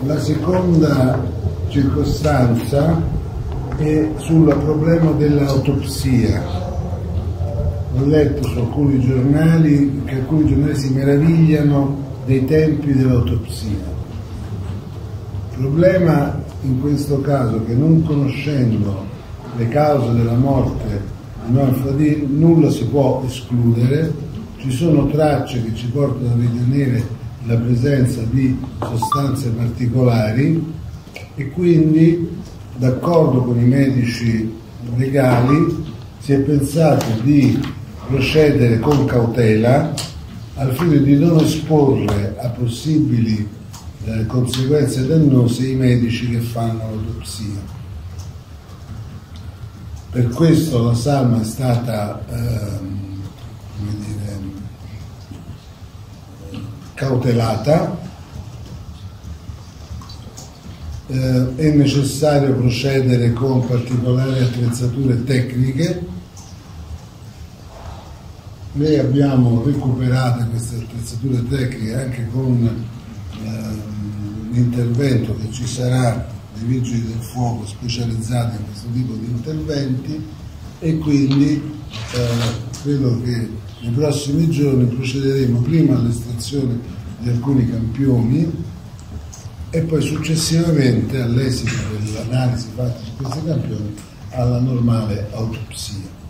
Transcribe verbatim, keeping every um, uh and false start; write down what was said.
La seconda circostanza è sul problema dell'autopsia. Ho letto su alcuni giornali che alcuni giornali si meravigliano dei tempi dell'autopsia. Il problema in questo caso è che, non conoscendo le cause della morte di Noam Fadil, nulla si può escludere. Ci sono tracce che ci portano a ritenere la presenza di sostanze particolari e quindi, d'accordo con i medici legali, si è pensato di procedere con cautela al fine di non esporre a possibili eh, conseguenze dannose i medici che fanno l'autopsia. Per questo la salma è stata ehm, come dire, cautelata. Eh, è necessario procedere con particolari attrezzature tecniche. Noi abbiamo recuperato queste attrezzature tecniche anche con eh, l'intervento che ci sarà dei vigili del fuoco specializzati in questo tipo di interventi, e quindi eh, credo che nei prossimi giorni procederemo prima all'estrazione di alcuni campioni e poi successivamente, all'esito dell'analisi fatta su questi campioni, alla normale autopsia.